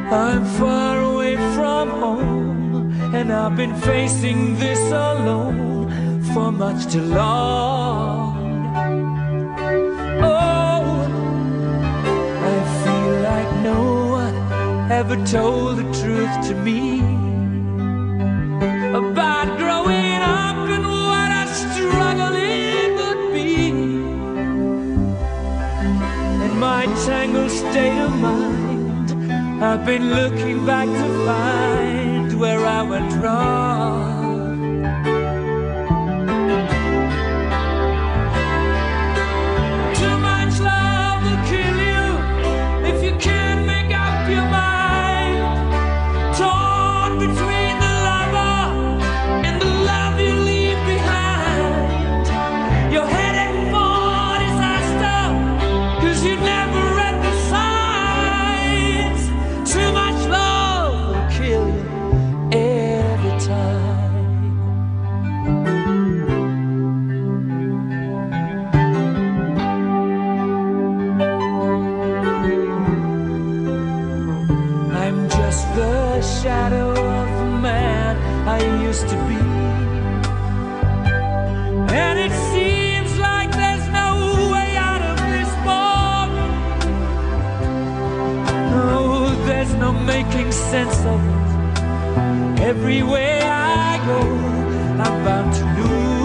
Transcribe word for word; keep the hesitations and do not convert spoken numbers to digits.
I'm far away from home, and I've been facing this alone for much too long. Oh, I feel like no one ever told the truth to me about growing up and what a struggle it would be. In my tangled state of mind, I've been looking back to find where I went wrong. Too much love will kill you if you can't make up your mind. Torn between the lover and the love you leave behind. You're headed for disaster, 'cause you never read the signs. Too much love will kill you every time. I'm just the shadow of the man I used to be, and it seems like there's no way out of this bog. No, there's no making sense of it. Everywhere I go, I'm bound to lose.